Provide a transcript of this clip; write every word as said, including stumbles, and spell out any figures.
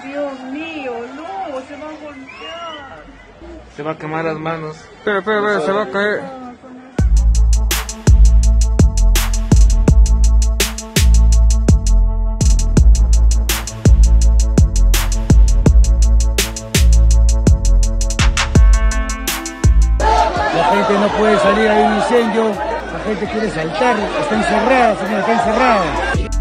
Dios mío, no, se va a golpear. Se va a quemar las manos. Espera, espera, espera, se va a caer. La gente no puede salir, hay un incendio, la gente quiere saltar, está encerrada, señora, está encerrada.